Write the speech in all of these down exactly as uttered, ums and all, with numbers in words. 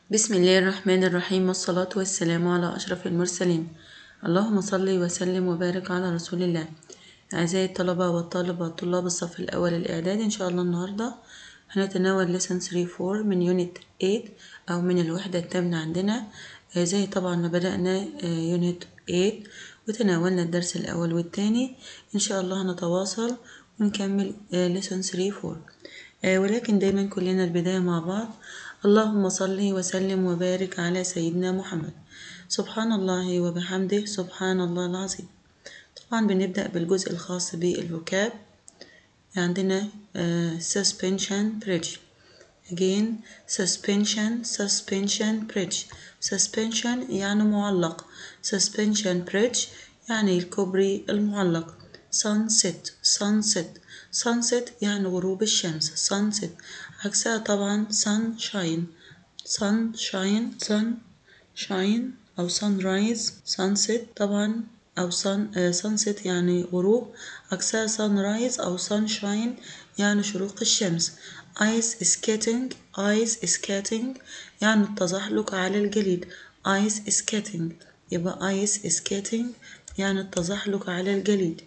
بسم الله الرحمن الرحيم، والصلاة والسلام على أشرف المرسلين. اللهم صل وسلم وبارك على رسول الله. أعزائي الطلبة والطالبات طلاب الصف الأول الإعدادي، إن شاء الله النهاردة هنتناول lesson ثلاثة four من unit eight أو من الوحدة الثامنة عندنا، زي طبعا ما بدأنا unit eight وتناولنا الدرس الأول والثاني. إن شاء الله هنتواصل ونكمل lesson ثلاثة four، ولكن دايما كلنا البداية مع بعض. اللهم صل وسلم وبارك على سيدنا محمد. سبحان الله وبحمده سبحان الله العظيم. طبعا بنبدأ بالجزء الخاص بالفوكاب. عندنا uh, suspension bridge. again suspension suspension bridge. suspension يعني معلق. suspension bridge يعني الكوبري المعلق. sunset sunset sunset يعني غروب الشمس. sunset عكسها طبعا sunshine sunshine sunshine أو sunrise. sunset طبعا أو sun uh, sunset يعني غروب، عكسها sunrise أو sunshine يعني شروق الشمس. ice skating ice skating يعني التزحلق على الجليد. ice skating يبقى ice skating يعني التزحلق على الجليد.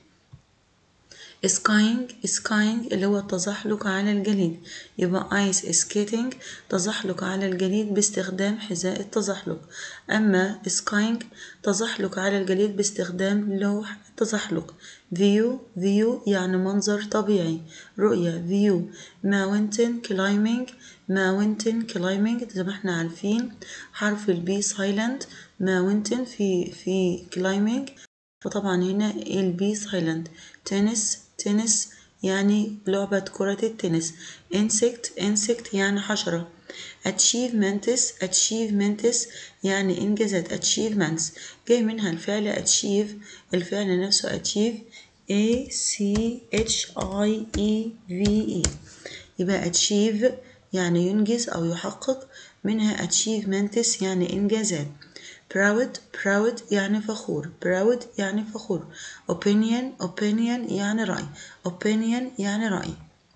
skiing skiing اللي هو التزحلق على الجليد، يبقى ice skating تزحلق على الجليد باستخدام حذاء التزحلق. أما skiing تزحلق على الجليد باستخدام لوح التزحلق. view view يعني منظر طبيعي، رؤية. view mountain climbing mountain climbing زي ما احنا عارفين حرف البي silent. mountain في في climbing، فطبعا هنا البي silent. تنس تنس يعني لعبة كرة التنس. insect insect يعني حشرة. achievements achievements يعني إنجازات. achievements جاي منها الفعل achieve، الفعل نفسه achieve a c h i e v e، يبقى achieve يعني ينجز أو يحقق، منها achievements يعني إنجازات. proud proud يعني فخور. proud يعني فخور. opinion opinion يعني رأي. opinion يعني رأي.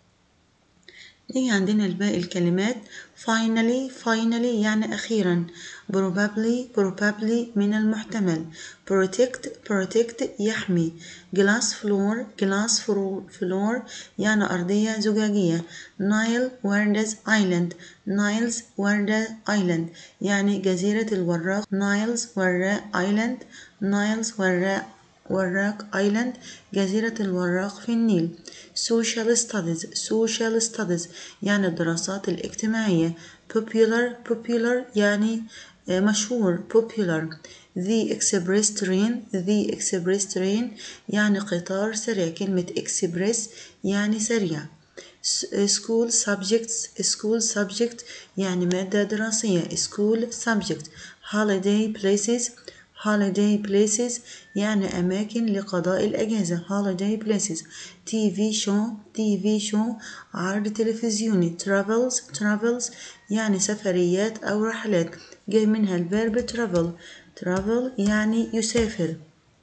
نيجي عندنا الباقي الكلمات. finally finally يعني أخيرا. probably probably من المحتمل. protect protect يحمي. glass floor glass floor يعني أرضية زجاجية. nile وردز island niles وردة island يعني جزيرة الوراق. niles وراء island niles وراء وراق island جزيرة الوراق في النيل. social studies social studies يعني الدراسات الاجتماعية. popular popular يعني مشهور. popular. the express train the express train يعني قطار سريع. كلمة express يعني سريع. school subjects school subject يعني مادة دراسية. school subject. holiday places holiday places يعني أماكن لقضاء الأجازة. holiday places. تي في show تي في show عرض تلفزيوني. travels travels يعني سفريات أو رحلات، جاي منها الفيرب travel. travel يعني يسافر،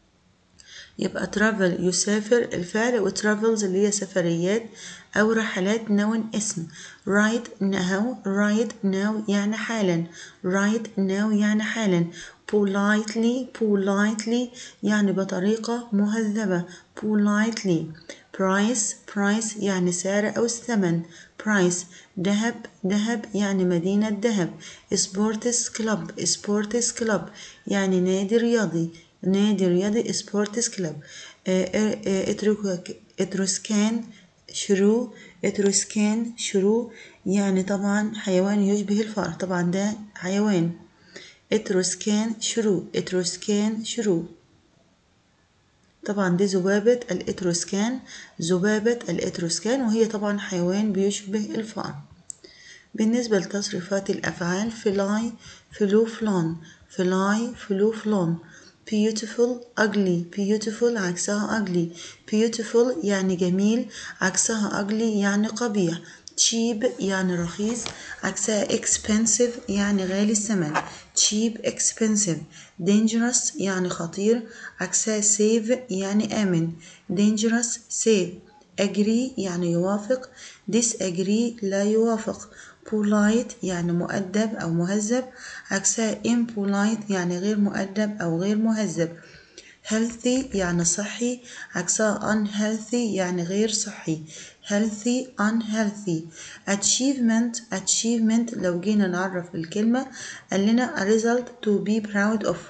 يبقى travel يسافر الفعل، و travels اللي هي سفريات أو رحلات noun اسم. right now right now يعني حالا. right now يعني حالا. politely politely يعني بطريقة مهذبة. politely. price price يعني سعر أو الثمن. price. ذهب ذهب يعني مدينة ذهب. sports club sports club يعني نادي رياضي. نادي رياضي سبورتس كلاب. اتروسكان شرو اتروسكان شرو يعني طبعا حيوان يشبه الفأر، طبعا ده حيوان. اتروسكان شرو اتروسكان شرو طبعا دي ذبابة الاتروسكان ذبابة الاتروسكان، وهي طبعا حيوان بيشبه الفأر. بالنسبة لتصريفات الأفعال فلاي فلو فلون فلاي فلو فلون. beautiful ugly beautiful عكسها ugly. beautiful يعني جميل عكسها ugly يعني قبيح. cheap يعني رخيص عكسها expensive يعني غالي الثمن. cheap expensive. dangerous يعني خطير عكسها safe يعني آمن. dangerous safe. agree يعني يوافق. disagree لا يوافق. polite يعني مؤدب أو مهذب، عكسها impolite يعني غير مؤدب أو غير مهذب. healthy يعني صحي، عكسها unhealthy يعني غير صحي. healthy unhealthy. achievement achievement لو جينا نعرف الكلمة قال لنا a result to be proud of.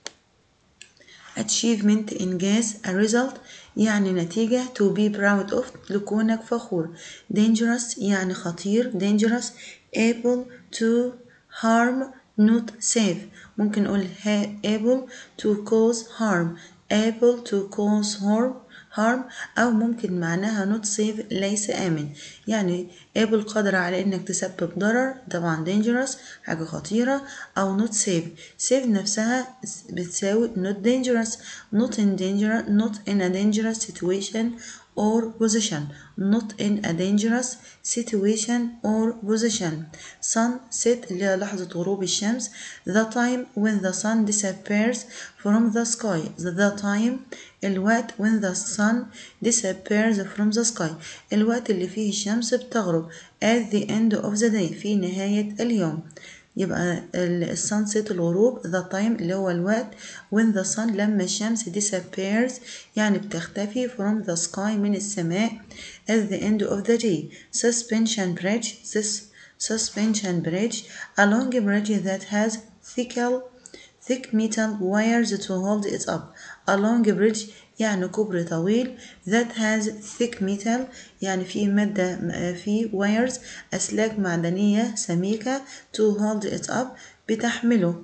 achievement إنجاز، a result يعني نتيجة to be proud of لكونك فخور. dangerous يعني خطير، dangerous able to harm not safe. ممكن نقول able to cause harm able to cause harm harm أو ممكن معناها not safe ليس آمن، يعني able قادرة على إنك تسبب ضرر، طبعا dangerous حاجة خطيرة، أو not safe. safe نفسها بتساوي not dangerous not in danger not in a dangerous situation or position not in a dangerous situation or position. sunset اللي هي لحظة غروب الشمس. the time when the sun disappears from the sky the time الوقت when the sun disappears from the sky الوقت اللي فيه الشمس بتغرب. at the end of the day في نهاية اليوم. يبقى السانسيت الغروب the time اللي هو الوقت when the sun لما الشمس disappears يعني بتختفي from the sky من السماء at the end of the day. suspension bridge this suspension bridge a long bridge that has thick thick metal wires to hold it up. a long bridge يعني كوبري طويل that has thick metal يعني في مادة في wires أسلاك معدنية سميكة to hold it up بتحمله.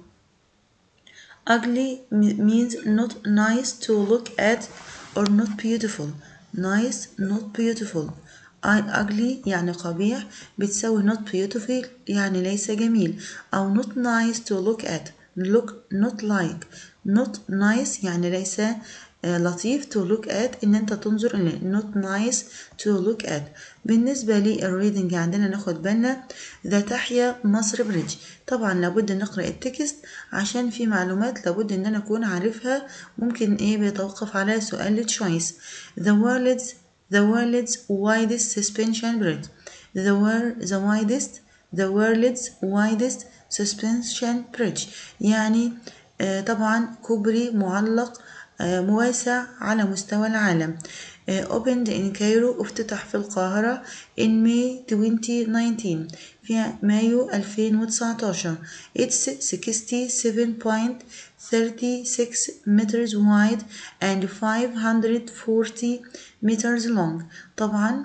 ugly means not nice to look at or not beautiful. nice not beautiful. ugly يعني قبيح بتساوي not beautiful يعني ليس جميل، أو not nice to look at look not like not nice يعني ليس لطيف to look at إن أنت تنظر إليه not nice to look at. بالنسبة للريدنج عندنا ناخد بالنا ذا تحيا مصر بريدج. طبعا لابد نقرأ التكست عشان في معلومات لابد إن أنا أكون عارفها، ممكن إيه بيتوقف على سؤال التشويس. the world's the world's widest suspension bridge the world the widest the world's widest suspension bridge يعني آه طبعا كوبري معلق آه مواسع على مستوى العالم. آه opened in Cairo افتتح في القاهرة in May twenty nineteen في مايو ألفين وتسعتاشر. it's sixty-seven point three six meters wide and five hundred forty meters long. طبعا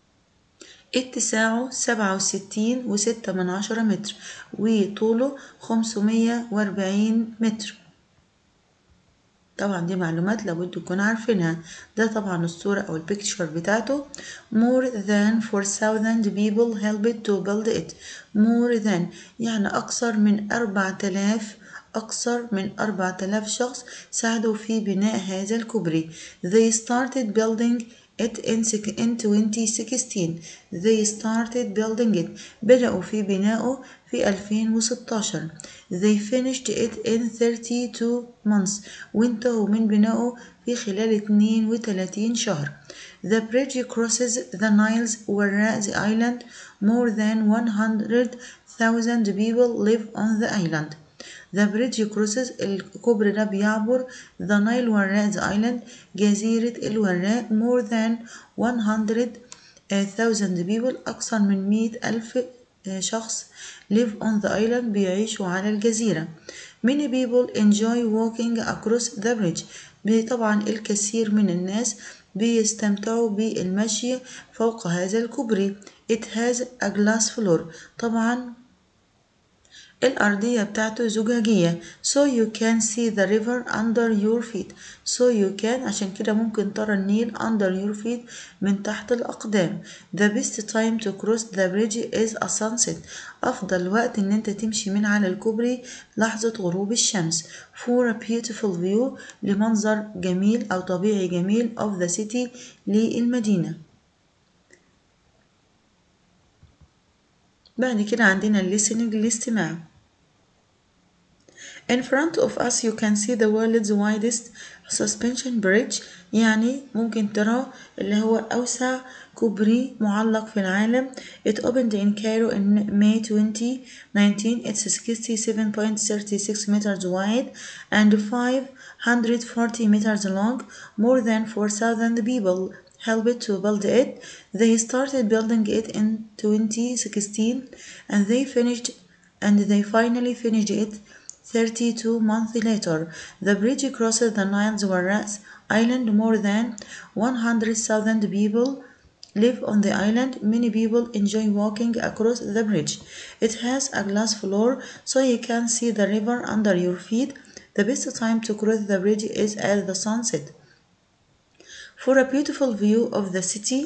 اتساعه سبعة وستين وستة من عشرة متر وطوله خمسمية وأربعين متر. طبعا دي معلومات لابد تكون عارفينها. ده طبعا الصورة أو البيكتشر بتاعته. more than four thousand people helped to build it. more than يعني أكثر من أربعة آلاف أكثر من أربعة آلاف شخص ساعدوا في بناء هذا الكوبري. they started building it in twenty sixteen. they started building it بدأوا في بنائه في ألفين وستاشر. they finished it in thirty-two months وانتهوا من بنائه في خلال اثنين وثلاثين شهر. the bridge crosses the Niles وراء the island. more than one hundred thousand people live on the island. the bridge crosses الكوبري ده بيعبر the Nile وراء the island جزيرة الوراء. more than one hundred thousand people أكثر من مئة ألف شخص live on the island بيعيشوا على الجزيرة. many people enjoy walking across the bridge. طبعا الكثير من الناس بيستمتعوا بالمشي فوق هذا الكوبري. it has a glass floor. طبعا الأرضية بتاعته زجاجية so you can see the river under your feet. so you can عشان كده ممكن ترى النيل under your feet من تحت الأقدام. the best time to cross the bridge is a sunset. أفضل وقت إن أنت تمشي من على الكوبري لحظة غروب الشمس. for a beautiful view لمنظر جميل أو طبيعي جميل of the city للمدينة. بعد كده عندنا listening الاستماع. In front of us you can see the world's widest suspension bridge. يعني ممكن ترى اللي هو أوسع كوبري معلق في العالم. It opened in Cairo in May twenty nineteen. It's sixty-seven point three six meters wide and five hundred forty meters long. More than four thousand people helped to build it. They started building it in twenty sixteen and they finished and they finally finished it thirty-two months later. The bridge crosses the Nile's Warras Island. More than one hundred thousand people live on the island. Many people enjoy walking across the bridge. It has a glass floor so you can see the river under your feet. The best time to cross the bridge is at the sunset. For a beautiful view of the city,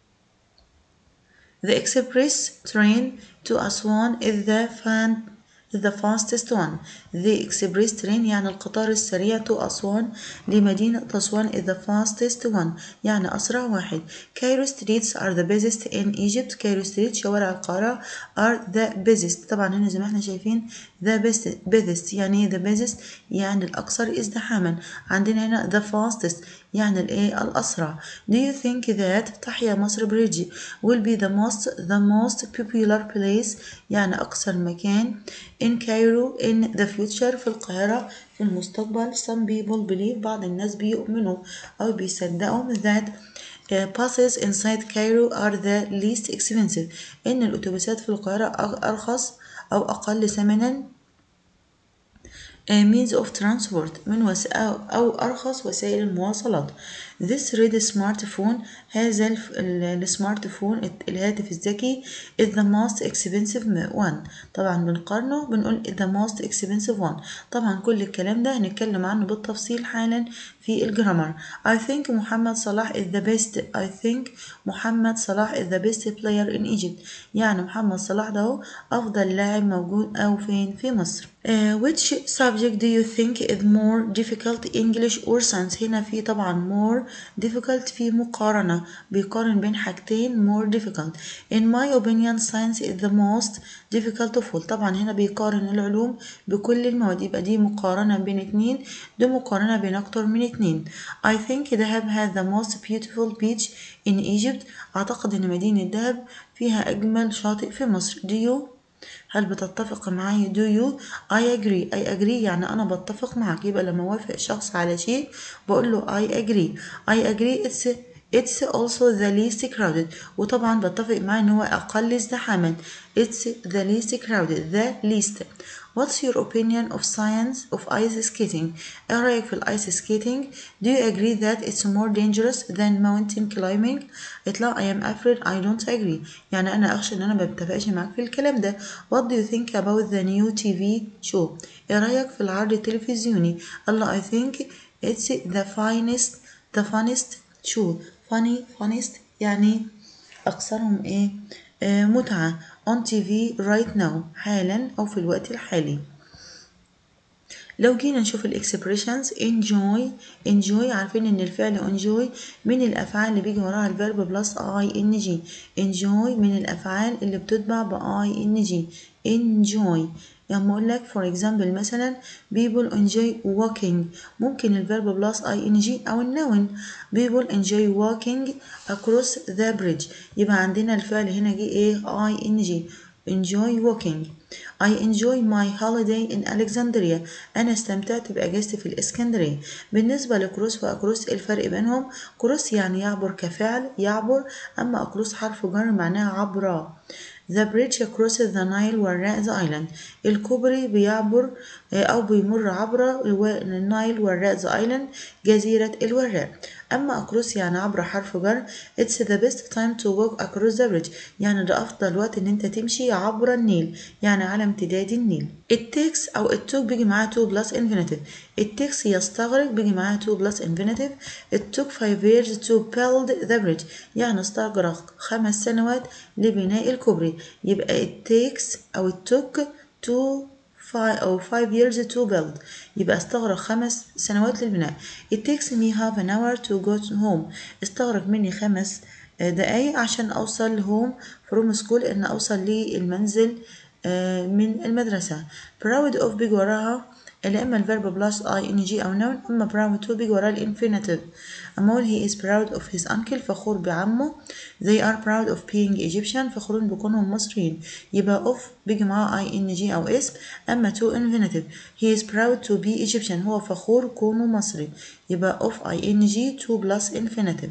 the express train to Aswan is the fan the fastest one. The express train يعني القطار السريع to أسوان لمدينة أسوان is the fastest one يعني أسرع واحد. Cairo streets are the busiest in Egypt. Cairo street شوارع القاهرة are the busiest. طبعا هنا زي ما احنا شايفين the best busiest يعني the busiest يعني الأكثر ازدحاما. عندنا هنا the fastest يعني الايه الأسرع. Do you think that تحيا مصر bridge will be the most the most popular place يعني أكثر مكان in Cairo in the future في القاهرة في المستقبل. Some people believe بعض الناس بيؤمنوا أو بيصدقوا that uh, buses inside Cairo are the least expensive. إن الأتوبيسات في القاهرة أرخص أو أقل ثمنا means of transport من وسائل أو أرخص وسائل المواصلات. This red smartphone هذا السمارت فون الهاتف الذكي is the most expensive one. طبعا بنقارنه بنقول the most expensive one. طبعا كل الكلام ده هنتكلم عنه بالتفصيل حالا في الجرامر. I think محمد صلاح is the best. I think محمد صلاح is the best player in Egypt. يعني محمد صلاح ده أفضل لاعب موجود أو فين في مصر. Uh, which subject do you think is more difficult, English or science؟ هنا في طبعا more difficult في مقارنة بيقارن بين حاجتين more difficult. In my opinion science is the most difficult of all. طبعا هنا بيقارن العلوم بكل المواد يبقى دي مقارنة بين اتنين دي مقارنة بين أكتر من اتنين. I think دهب has the most beautiful beach in Egypt. أعتقد إن مدينة دهب فيها أجمل شاطئ في مصر. Do you هل بتتفق معي؟ do you I agree I agree يعني أنا بتفق معك. يبقى لما أوافق شخص على شيء بقول له I agree I agree it's it's also the least crowded. وطبعا بتفق معي إن هو أقل ازدحاما. it's the least crowded the least. What's your opinion of science of ice skating؟ إيه رأيك في الآيس سكيتنج؟ Do you agree that it's more dangerous than mountain climbing؟ لا I am afraid I don't agree يعني أنا أخشى إن أنا ما بتفقش معاك في الكلام ده. What do you think about the new تي في show؟ إيه رأيك في العرض التلفزيوني؟ الله I think it's the finest the funniest show. funny funniest يعني أكثرهم إيه؟ آه متعة on تي في right now حالا أو في الوقت الحالي. لو جينا نشوف الاكسبريشنز enjoy enjoy عارفين ان الفعل enjoy من الافعال اللي بيجي وراها الفيرب بلس اي ان جي. enjoy من الافعال اللي بتتبع باي ان جي. enjoy لما اقول لك for example مثلا people enjoy walking ممكن الفيرب بلس اي ان جي او النون. people enjoy walking across the bridge يبقى عندنا الفعل هنا جه ايه اي ان جي enjoy walking. I enjoy my holiday in Alexandria. أنا استمتعت بأجازتي في الإسكندرية. بالنسبة لكروس وأكروس الفرق بينهم كروس يعني يعبر كفعل يعبر أما أكروس حرف جر معناها عبر. The bridge crosses the Nile Warras Island. الكوبري بيعبر أو بيمر عبر النايل Warras Island جزيرة الوراق. أما across يعني عبر حرف جر. It's the best time to walk across the bridge يعني ده أفضل وقت إن أنت تمشي عبر النيل يعني على امتداد النيل. It takes أو it took بيجي معاها to plus infinitive. It takes يستغرق بيجي معاها to plus infinitive. It took five years to build the bridge يعني استغرق خمس سنوات لبناء الكوبري. يبقى it takes أو it took to five أو five years to build يبقى استغرق خمس سنوات للبناء. It takes me half an hour to go home استغرق مني خمس دقايق عشان أوصل home from school إن أوصل للمنزل من المدرسة. proud of بيجي وراها اللي إما الفيرب بلس ing أو noun، إما proud to بيجي وراه الانفينيتيف. أما أقول he is proud of his uncle فخور بعمه. they are proud of being Egyptian فخورون بكونهم مصريين، يبقى of بيجي معاه ing أو اسم. أما to infinitive he is proud to be Egyptian هو فخور كونه مصري، يبقى of ing to plus infinitive.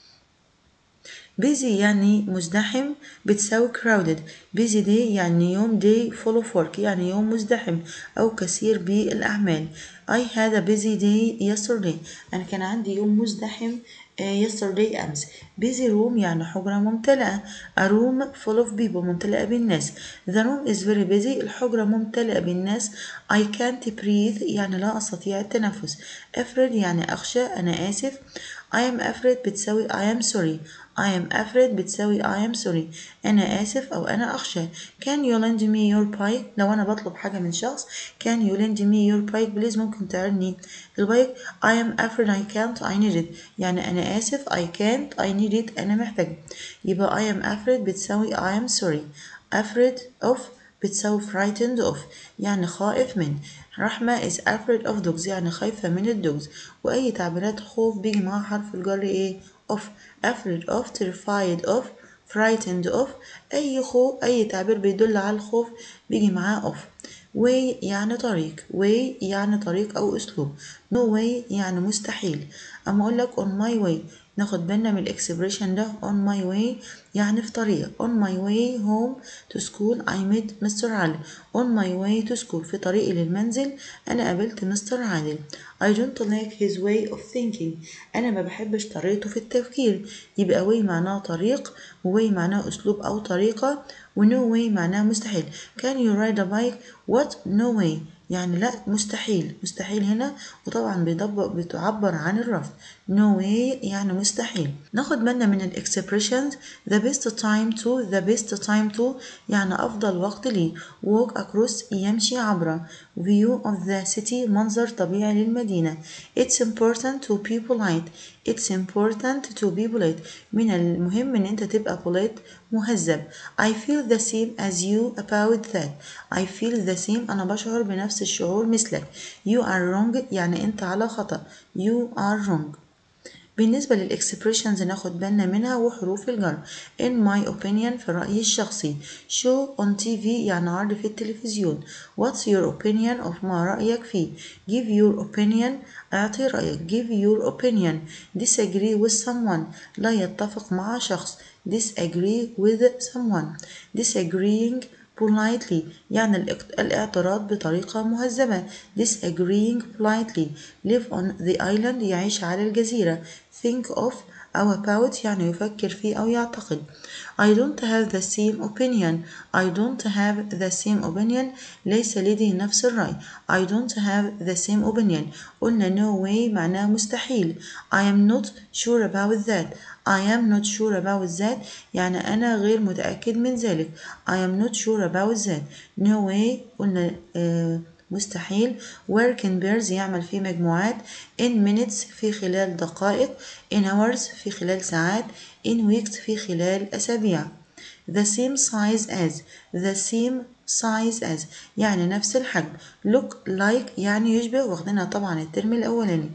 busy يعني مزدحم بتساوي crowded. busy day يعني يوم day full of work يعني يوم مزدحم أو كثير بالأعمال. I had a busy day yesterday أنا كان عندي يوم مزدحم yesterday أمس. busy room يعني حجرة ممتلئة. a room full of people ممتلئة بالناس. the room is very busy الحجرة ممتلئة بالناس. I can't breathe يعني لا أستطيع التنفس. afraid يعني أخشى أنا آسف. I am afraid بتساوي I am sorry. I am afraid بتساوي I am sorry أنا آسف أو أنا أخشى. Can you lend me your bike لو أنا بطلب حاجة من شخص. Can you lend me your bike please ممكن تعيرني البايك. I am afraid I can't I need it يعني أنا آسف I can't I need it أنا محتاج. يبقى I am afraid بتساوي I am sorry. afraid of بتساوي frightened of يعني خائف من. رحمة is afraid of dogs يعني خايفة من الدوجز. وأي تعبيرات خوف بيجي معاها حرف الجر إيه of. afraid of terrified of frightened of أي خوف أي تعبير بيدل على الخوف بيجي معاه of. way يعني طريق way يعني طريق أو أسلوب. no way يعني مستحيل. أما أقول لك on my way ناخد بالنا من الإكسبريشن ده. on my way يعني في طريق. on my way home to school I met مستر علي. on my way to school في طريقي للمنزل أنا قابلت مستر عادل. I don't like his way of thinking أنا ما بحبش طريقته في التفكير. يبقى way معناه طريق و way معناه أسلوب أو طريقة و no way معناه مستحيل. Can you ride a bike? What? No way يعني لا مستحيل. مستحيل هنا وطبعا بيدبر بتعبر عن الرفض. no way يعني مستحيل. ناخد بالنا من الاكسبريشنز. the best time to the best time to يعني أفضل وقت لي. walk across يمشي عبر. view of the city منظر طبيعي للمدينة. it's important to be polite it's important to be polite من المهم ان انت تبقى polite مهذب. I feel the same as you about that I feel the same أنا بشعر بنفس الشعور مثلك. you are wrong يعني أنت على خطأ. you are wrong. بالنسبة للإكسبريشنز ناخد بالنا منها وحروف الجر. in my opinion في رأيي الشخصي. show on تي في يعني عرض في التلفزيون. what's your opinion of ما رأيك فيه. give your opinion أعطي رأيك. give your opinion. disagree with someone لا يتفق مع شخص. disagree with someone. disagreeing politely يعني الاعتراض بطريقة مهذبة. disagreeing politely. live on the island يعيش على الجزيرة. think of أو about يعني يفكر فيه أو يعتقد. I don't have the same opinion I don't have the same opinion ليس لدي نفس الرأي. I don't have the same opinion قلنا no way معناه مستحيل. I am not sure about that I am not sure about that يعني أنا غير متأكد من ذلك. I am not sure about that. no way قلنا آه مستحيل. work in pairs يعمل في مجموعات. in minutes في خلال دقائق. in hours في خلال ساعات. in weeks في خلال أسابيع. the same size as the same size as يعني نفس الحجم. look like يعني يشبه واخدينها طبعا الترم الأولاني.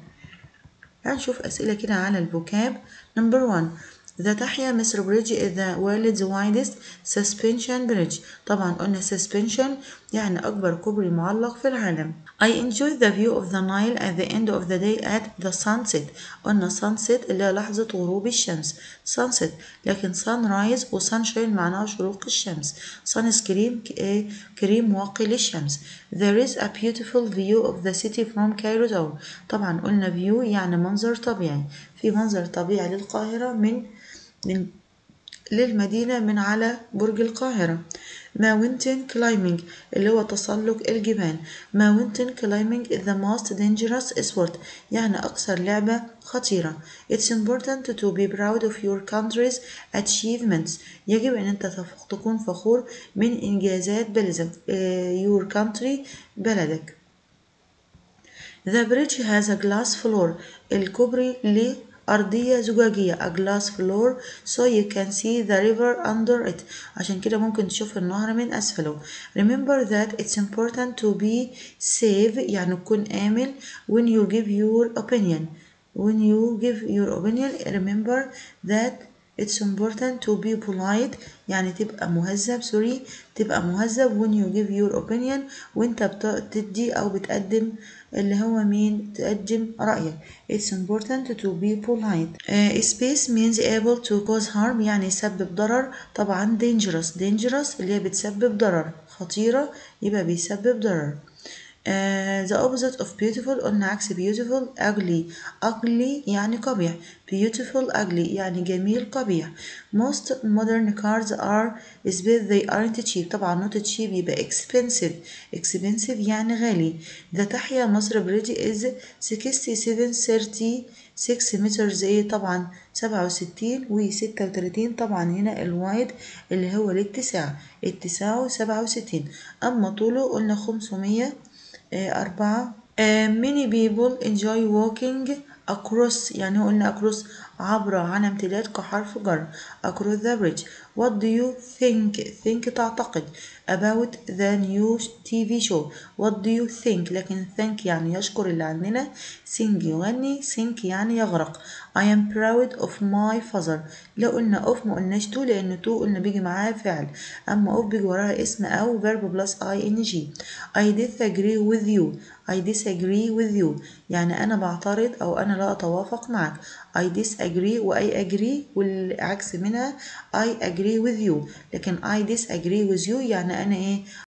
هنشوف أسئلة كده على الفوكاب. number one The Tahya Misr Bridge is the world's widest suspension bridge. طبعا قلنا suspension يعني أكبر كوبري معلق في العالم. I enjoy the view of the Nile at the end of the day at the sunset. قلنا sunset اللي هي لحظة غروب الشمس. sunset لكن sunrise و sunshine معناها شروق الشمس. sunscreen كريم واقي للشمس. There is a beautiful view of the city from Cairo Tower. طبعا قلنا view يعني منظر طبيعي. في منظر طبيعي للقاهرة من من للمدينة من على برج القاهرة. mountain climbing اللي هو تسلق الجبال. mountain climbing is the most dangerous sport يعني أكثر لعبة خطيرة. it's important to be proud of your country's achievements يجب أن أنت تكون فخور من إنجازات بلدك. your country بلدك. the bridge has a glass floor الكوبري له أرضية زجاجية a glass floor so you can see the river under it عشان كده ممكن تشوف النهر من أسفله. remember that it's important to be safe يعني تكون آمن when you give your opinion when you give your opinion remember that it's important to be polite يعني تبقى مهذب سوري تبقى مهذب when you give your opinion وانت بتدي او بتقدم اللي هو مين تقدم رأيك. it's important to be polite. uh, space means able to cause harm يعني يسبب ضرر. طبعا dangerous dangerous اللي هي بتسبب ضرر خطيرة يبقى بيسبب ضرر. Uh, the opposite of beautiful قلنا عكس beautiful ugly ugly يعني قبيح beautiful ugly يعني جميل قبيح. most modern cars are expensive they aren't cheap طبعا not cheap يبقى expensive expensive يعني غالي. the تحيا مصر bridge is sixty-seven thirty-six meters ايه طبعا سبعة وستين و ستة وتلاتين طبعا هنا الوايد اللي هو الاتساع اتساعه سبعة وستين اما طوله قلنا خمسمية أربعة. many people enjoy walking across يعني قلنا across عبر عن امتداد كحرف جر across the bridge. what do you think think تعتقد about the new تي في show what do you think لكن think يعني يشكر اللي عندنا sing يغني sink يعني يغرق. I am proud of my father لو قلنا of ما قلناش to لأن to قلنا بيجي معاها فعل أما of بيجي وراها اسم أو verb plus ing. I disagree with you I disagree with you يعني أنا بعترض أو أنا لا أتوافق معك. I disagree و I agree والعكس منها I agree with you لكن I disagree with you يعني أنا إيه